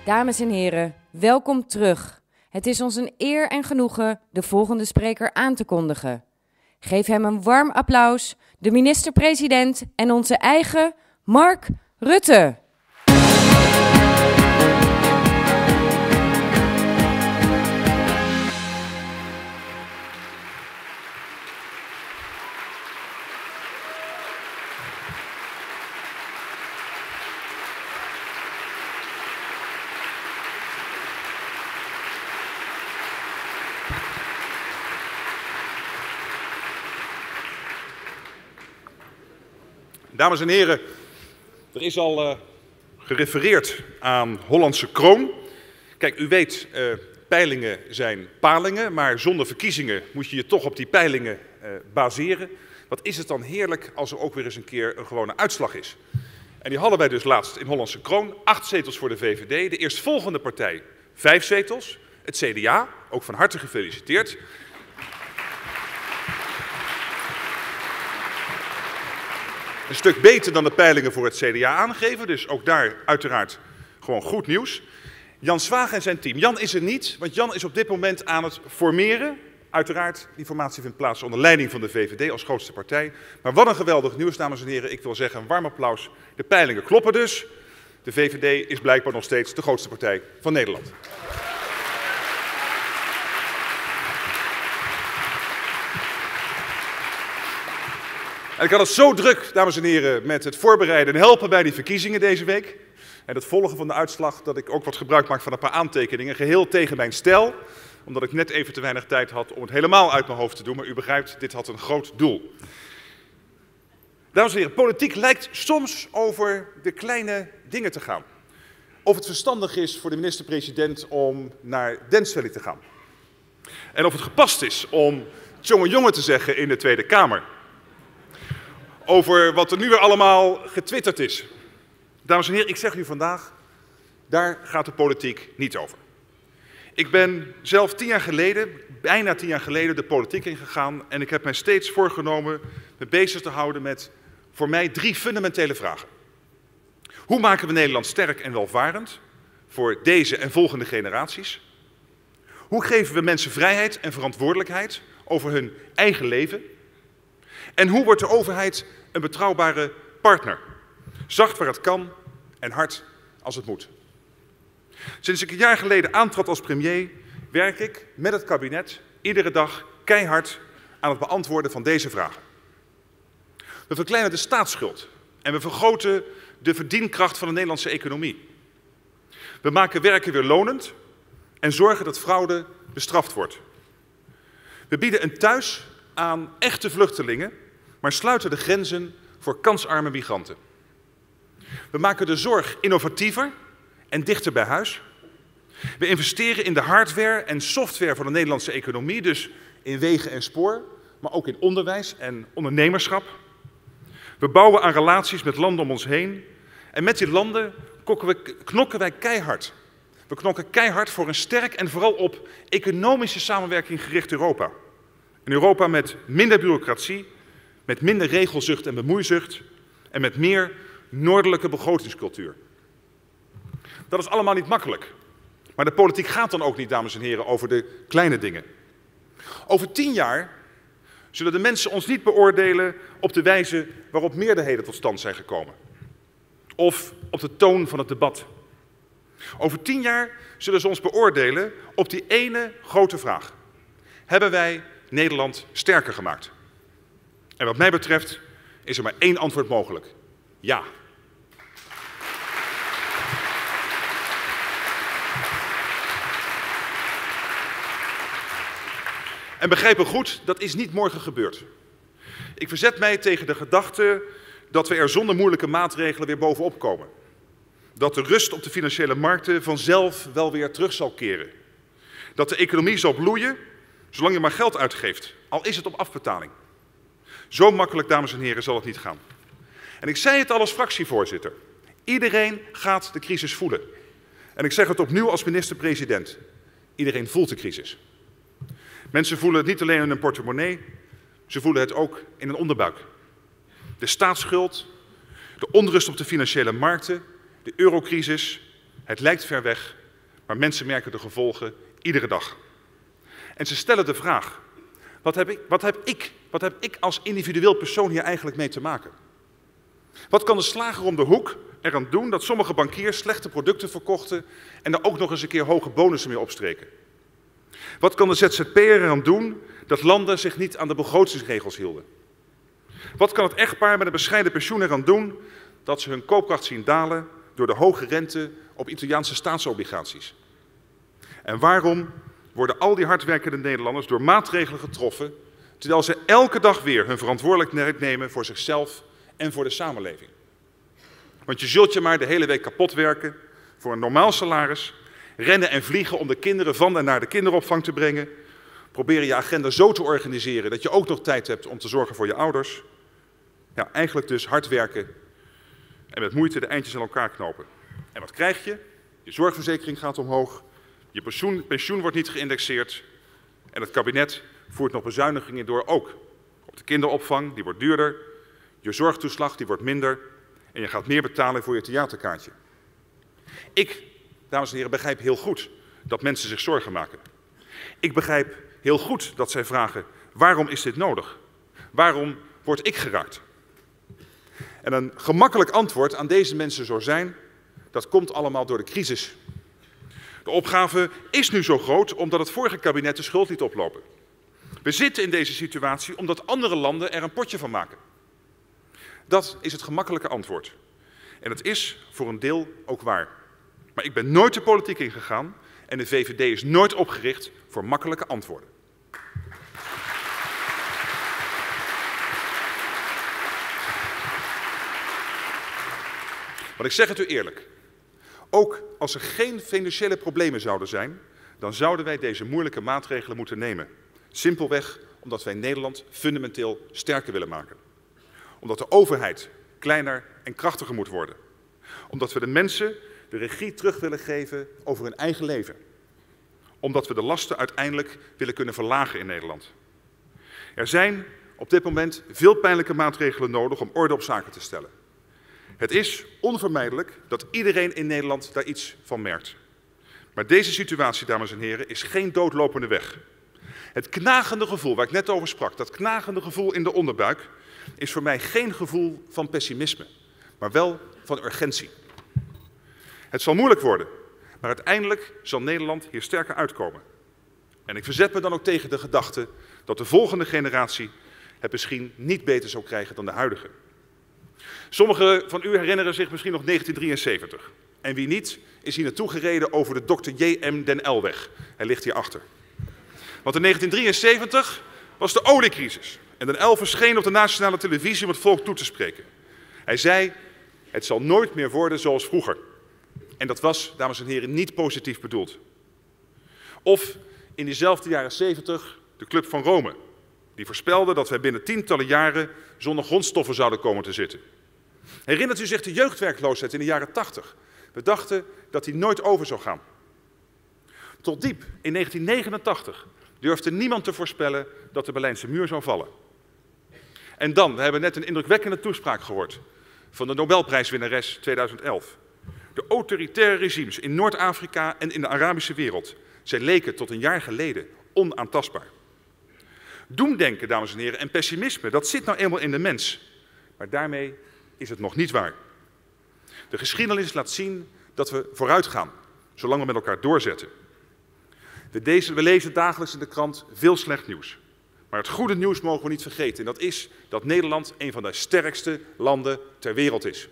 Dames en heren, welkom terug. Het is ons een eer en genoegen de volgende spreker aan te kondigen. Geef hem een warm applaus, de minister-president en onze eigen Mark Rutte. Dames en heren, er is al gerefereerd aan Hollandse kroon. Kijk, u weet, peilingen zijn palingen, maar zonder verkiezingen moet je je toch op die peilingen baseren. Wat is het dan heerlijk als er ook weer eens een keer een gewone uitslag is. En die hadden wij dus laatst in Hollandse kroon, 8 zetels voor de VVD, de eerstvolgende partij 5 zetels, het CDA, ook van harte gefeliciteerd. Een stuk beter dan de peilingen voor het CDA aangeven, dus ook daar uiteraard gewoon goed nieuws. Jan Swaag en zijn team. Jan is er niet, want Jan is op dit moment aan het formeren. Uiteraard, die formatie vindt plaats onder leiding van de VVD als grootste partij. Maar wat een geweldig nieuws, dames en heren. Ik wil zeggen, een warm applaus. De peilingen kloppen dus. De VVD is blijkbaar nog steeds de grootste partij van Nederland. En ik had het zo druk, dames en heren, met het voorbereiden en helpen bij die verkiezingen deze week. En het volgen van de uitslag, dat ik ook wat gebruik maak van een paar aantekeningen. Geheel tegen mijn stijl, omdat ik net even te weinig tijd had om het helemaal uit mijn hoofd te doen. Maar u begrijpt, dit had een groot doel. Dames en heren, politiek lijkt soms over de kleine dingen te gaan. Of het verstandig is voor de minister-president om naar Densvalley te gaan. En of het gepast is om tjonge te zeggen in de Tweede Kamer. Over wat er nu weer allemaal getwitterd is. Dames en heren, ik zeg u vandaag, daar gaat de politiek niet over. Ik ben zelf 10 jaar geleden, bijna 10 jaar geleden, de politiek ingegaan. En ik heb mij steeds voorgenomen me bezig te houden met, voor mij, 3 fundamentele vragen. Hoe maken we Nederland sterk en welvarend voor deze en volgende generaties? Hoe geven we mensen vrijheid en verantwoordelijkheid over hun eigen leven? En hoe wordt de overheid een betrouwbare partner? Zacht waar het kan en hard als het moet. Sinds ik een jaar geleden aantrad als premier, werk ik met het kabinet iedere dag keihard aan het beantwoorden van deze vragen. We verkleinen de staatsschuld en we vergroten de verdienkracht van de Nederlandse economie. We maken werken weer lonend en zorgen dat fraude bestraft wordt. We bieden een thuis aan echte vluchtelingen, maar sluiten de grenzen voor kansarme migranten. We maken de zorg innovatiever en dichter bij huis. We investeren in de hardware en software van de Nederlandse economie, dus in wegen en spoor, maar ook in onderwijs en ondernemerschap. We bouwen aan relaties met landen om ons heen en met die landen knokken wij keihard. We knokken keihard voor een sterk en vooral op economische samenwerking gericht Europa. Een Europa met minder bureaucratie, met minder regelzucht en bemoeizucht en met meer noordelijke begrotingscultuur. Dat is allemaal niet makkelijk. Maar de politiek gaat dan ook niet, dames en heren, over de kleine dingen. Over 10 jaar zullen de mensen ons niet beoordelen op de wijze waarop meerderheden tot stand zijn gekomen. Of op de toon van het debat. Over 10 jaar zullen ze ons beoordelen op die ene grote vraag. Hebben wij Nederland sterker gemaakt? En wat mij betreft is er maar 1 antwoord mogelijk. Ja. En begrijp me goed, dat is niet morgen gebeurd. Ik verzet mij tegen de gedachte dat we er zonder moeilijke maatregelen weer bovenop komen. Dat de rust op de financiële markten vanzelf wel weer terug zal keren. Dat de economie zal bloeien, zolang je maar geld uitgeeft, al is het op afbetaling. Zo makkelijk, dames en heren, zal het niet gaan. En ik zei het al als fractievoorzitter. Iedereen gaat de crisis voelen. En ik zeg het opnieuw als minister-president. Iedereen voelt de crisis. Mensen voelen het niet alleen in hun portemonnee, ze voelen het ook in hun onderbuik. De staatsschuld, de onrust op de financiële markten, de eurocrisis, Het lijkt ver weg, maar mensen merken de gevolgen iedere dag. En ze stellen de vraag, wat heb ik als individueel persoon hier eigenlijk mee te maken? Wat kan de slager om de hoek eraan doen dat sommige bankiers slechte producten verkochten en er ook nog eens een keer hoge bonussen mee opstreken? Wat kan de ZZP'er eraan doen dat landen zich niet aan de begrotingsregels hielden? Wat kan het echtpaar met een bescheiden pensioen eraan doen dat ze hun koopkracht zien dalen door de hoge rente op Italiaanse staatsobligaties? En waarom worden al die hardwerkende Nederlanders door maatregelen getroffen, terwijl ze elke dag weer hun verantwoordelijkheid nemen voor zichzelf en voor de samenleving? Want je zult je maar de hele week kapot werken voor een normaal salaris, rennen en vliegen om de kinderen van en naar de kinderopvang te brengen, proberen je agenda zo te organiseren dat je ook nog tijd hebt om te zorgen voor je ouders. Ja, eigenlijk dus hard werken en met moeite de eindjes aan elkaar knopen. En wat krijg je? Je zorgverzekering gaat omhoog, je pensioen wordt niet geïndexeerd en het kabinet voert nog bezuinigingen door ook. Op de kinderopvang, die wordt duurder, je zorgtoeslag, die wordt minder en je gaat meer betalen voor je theaterkaartje. Ik, dames en heren, begrijp heel goed dat mensen zich zorgen maken. Ik begrijp heel goed dat zij vragen, waarom is dit nodig? Waarom word ik geraakt? En een gemakkelijk antwoord aan deze mensen zou zijn, dat komt allemaal door de crisis. De opgave is nu zo groot omdat het vorige kabinet de schuld liet oplopen. We zitten in deze situatie omdat andere landen er een potje van maken. Dat is het gemakkelijke antwoord. En het is voor een deel ook waar. Maar ik ben nooit de politiek ingegaan en de VVD is nooit opgericht voor makkelijke antwoorden. Want ik zeg het u eerlijk, ook als er geen financiële problemen zouden zijn, dan zouden wij deze moeilijke maatregelen moeten nemen. Simpelweg omdat wij Nederland fundamenteel sterker willen maken. Omdat de overheid kleiner en krachtiger moet worden. Omdat we de mensen de regie terug willen geven over hun eigen leven. Omdat we de lasten uiteindelijk willen kunnen verlagen in Nederland. Er zijn op dit moment veel pijnlijke maatregelen nodig om orde op zaken te stellen. Het is onvermijdelijk dat iedereen in Nederland daar iets van merkt. Maar deze situatie, dames en heren, is geen doodlopende weg. Het knagende gevoel waar ik net over sprak, dat knagende gevoel in de onderbuik, is voor mij geen gevoel van pessimisme, maar wel van urgentie. Het zal moeilijk worden, maar uiteindelijk zal Nederland hier sterker uitkomen. En ik verzet me dan ook tegen de gedachte dat de volgende generatie het misschien niet beter zou krijgen dan de huidige. Sommigen van u herinneren zich misschien nog 1973. En wie niet, is hier naartoe gereden over de Dr. J.M. Den L-weg. Hij ligt hierachter. Want in 1973 was de oliecrisis. En Den L verscheen op de nationale televisie om het volk toe te spreken. Hij zei, het zal nooit meer worden zoals vroeger. En dat was, dames en heren, niet positief bedoeld. Of in diezelfde jaren 70 de Club van Rome. Die voorspelde dat wij binnen tientallen jaren zonder grondstoffen zouden komen te zitten. Herinnert u zich de jeugdwerkloosheid in de jaren 80? We dachten dat die nooit over zou gaan. Tot diep in 1989 durfde niemand te voorspellen dat de Berlijnse muur zou vallen. En dan, we hebben net een indrukwekkende toespraak gehoord van de Nobelprijswinnares 2011. De autoritaire regimes in Noord-Afrika en in de Arabische wereld, zij leken tot een jaar geleden onaantastbaar. Doemdenken, dames en heren, en pessimisme, dat zit nou eenmaal in de mens. Maar daarmee is het nog niet waar. De geschiedenis laat zien dat we vooruit gaan, zolang we met elkaar doorzetten. We lezen dagelijks in de krant veel slecht nieuws. Maar het goede nieuws mogen we niet vergeten. En dat is dat Nederland een van de sterkste landen ter wereld is.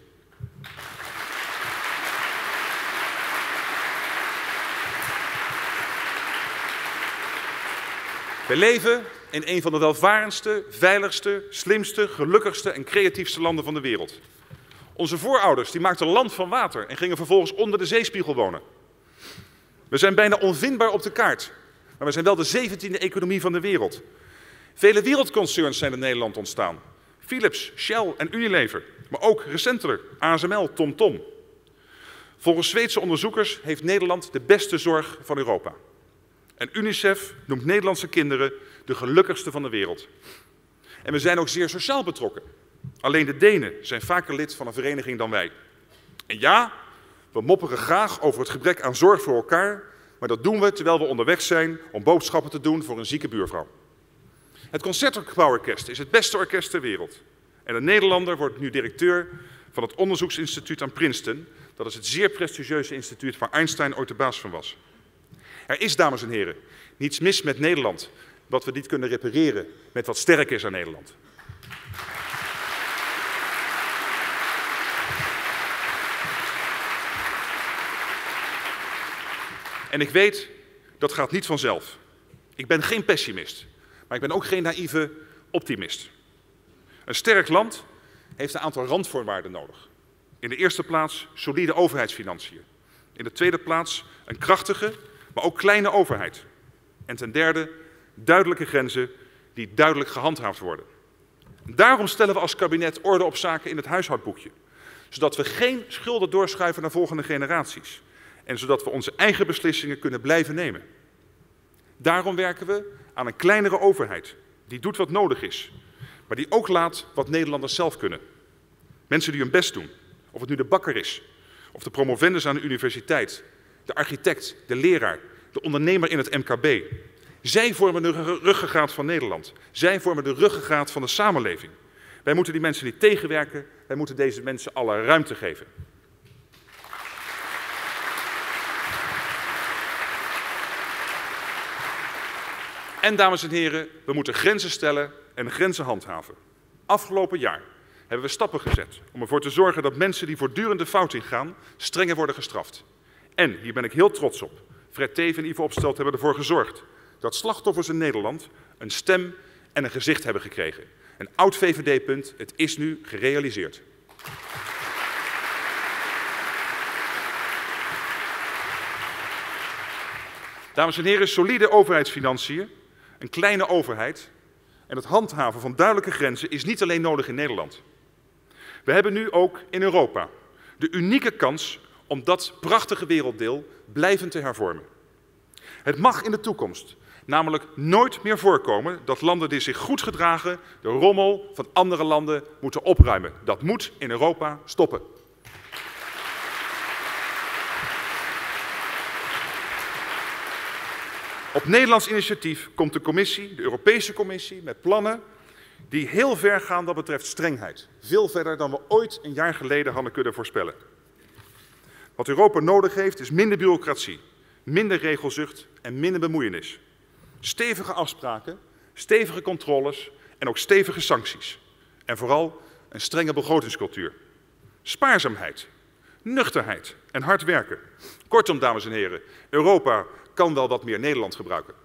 We leven in een van de welvarendste, veiligste, slimste, gelukkigste en creatiefste landen van de wereld. Onze voorouders die maakten land van water en gingen vervolgens onder de zeespiegel wonen. We zijn bijna onvindbaar op de kaart, maar we zijn wel de 17e economie van de wereld. Vele wereldconcerns zijn in Nederland ontstaan. Philips, Shell en Unilever, maar ook recentelijk ASML, TomTom. Volgens Zweedse onderzoekers heeft Nederland de beste zorg van Europa. En UNICEF noemt Nederlandse kinderen de gelukkigste van de wereld. En we zijn ook zeer sociaal betrokken. Alleen de Denen zijn vaker lid van een vereniging dan wij. En ja, We mopperen graag over het gebrek aan zorg voor elkaar, maar dat doen we terwijl we onderweg zijn om boodschappen te doen voor een zieke buurvrouw. Het Concertgebouworkest is het beste orkest ter wereld. En een Nederlander wordt nu directeur van het onderzoeksinstituut aan Princeton. Dat is het zeer prestigieuze instituut waar Einstein ooit de baas van was. Er is, dames en heren, niets mis met Nederland, wat we niet kunnen repareren met wat sterk is aan Nederland. En ik weet, dat gaat niet vanzelf. Ik ben geen pessimist, maar ik ben ook geen naïeve optimist. Een sterk land heeft een aantal randvoorwaarden nodig. In de eerste plaats solide overheidsfinanciën. In de tweede plaats een krachtige, maar ook kleine overheid. En ten derde duidelijke grenzen die duidelijk gehandhaafd worden. Daarom stellen we als kabinet orde op zaken in het huishoudboekje. Zodat we geen schulden doorschuiven naar volgende generaties. En zodat we onze eigen beslissingen kunnen blijven nemen. Daarom werken we aan een kleinere overheid. Die doet wat nodig is. Maar die ook laat wat Nederlanders zelf kunnen. Mensen die hun best doen. Of het nu de bakker is. Of de promovendus aan de universiteit. De architect, de leraar, de ondernemer in het MKB. Zij vormen de ruggengraat van Nederland. Zij vormen de ruggengraat van de samenleving. Wij moeten die mensen niet tegenwerken. Wij moeten deze mensen alle ruimte geven. En dames en heren, we moeten grenzen stellen en grenzen handhaven. Afgelopen jaar hebben we stappen gezet om ervoor te zorgen dat mensen die voortdurend de fout ingaan, strenger worden gestraft. En, hier ben ik heel trots op, Fred Teeven en Ivo Opstelten hebben ervoor gezorgd dat slachtoffers in Nederland een stem en een gezicht hebben gekregen. Een oud VVD-punt, het is nu gerealiseerd. Dames en heren, solide overheidsfinanciën, een kleine overheid en het handhaven van duidelijke grenzen is niet alleen nodig in Nederland. We hebben nu ook in Europa de unieke kans om dat prachtige werelddeel blijvend te hervormen. Het mag in de toekomst namelijk nooit meer voorkomen dat landen die zich goed gedragen de rommel van andere landen moeten opruimen. Dat moet in Europa stoppen. Op Nederlands initiatief komt de Commissie, de Europese Commissie, met plannen die heel ver gaan wat betreft strengheid. Veel verder dan we ooit een jaar geleden hadden kunnen voorspellen. Wat Europa nodig heeft is minder bureaucratie, minder regelzucht en minder bemoeienis. Stevige afspraken, stevige controles en ook stevige sancties. En vooral een strenge begrotingscultuur. Spaarzaamheid, nuchterheid en hard werken. Kortom, dames en heren, Europa kan wel wat meer Nederland gebruiken.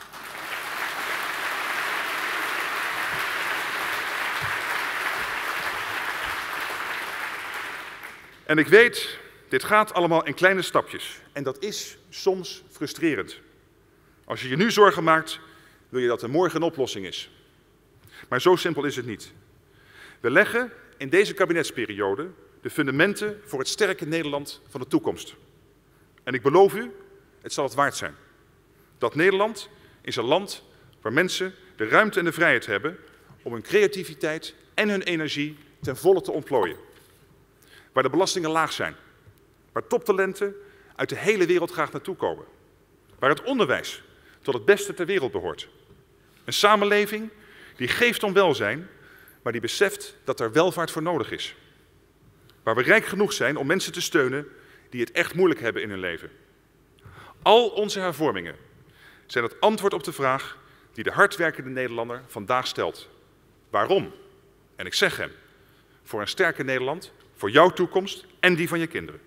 En ik weet, dit gaat allemaal in kleine stapjes. En dat is soms frustrerend. Als je je nu zorgen maakt, wil je dat er morgen een oplossing is. Maar zo simpel is het niet. We leggen in deze kabinetsperiode de fundamenten voor het sterke Nederland van de toekomst. En ik beloof u, het zal het waard zijn. Dat Nederland is een land waar mensen de ruimte en de vrijheid hebben om hun creativiteit en hun energie ten volle te ontplooien. Waar de belastingen laag zijn. Waar toptalenten uit de hele wereld graag naartoe komen. Waar het onderwijs tot het beste ter wereld behoort. Een samenleving die geeft om welzijn, maar die beseft dat er welvaart voor nodig is. Waar we rijk genoeg zijn om mensen te steunen die het echt moeilijk hebben in hun leven. Al onze hervormingen zijn het antwoord op de vraag die de hardwerkende Nederlander vandaag stelt. Waarom? En ik zeg hem, voor een sterker Nederland, voor jouw toekomst en die van je kinderen.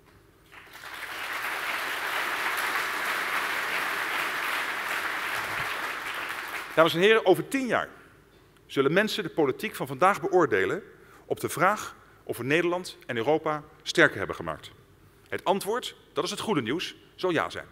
Dames en heren, over 10 jaar zullen mensen de politiek van vandaag beoordelen op de vraag of we Nederland en Europa sterker hebben gemaakt. Het antwoord, dat is het goede nieuws, zal ja zijn.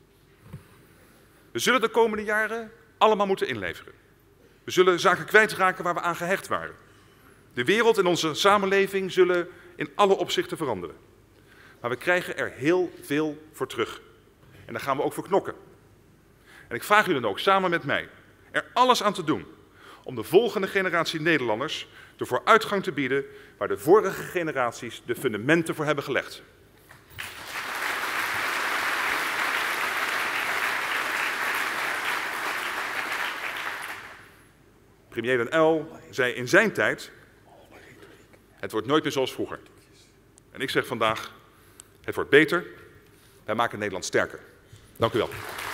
We zullen de komende jaren allemaal moeten inleveren. We zullen zaken kwijtraken waar we aan gehecht waren. De wereld en onze samenleving zullen in alle opzichten veranderen. Maar we krijgen er heel veel voor terug. En daar gaan we ook voor knokken. En ik vraag u dan ook samen met mij er alles aan te doen om de volgende generatie Nederlanders de vooruitgang te bieden waar de vorige generaties de fundamenten voor hebben gelegd. Premier Den Uyl zei in zijn tijd, het wordt nooit meer zoals vroeger. En ik zeg vandaag, het wordt beter. Wij maken Nederland sterker. Dank u wel.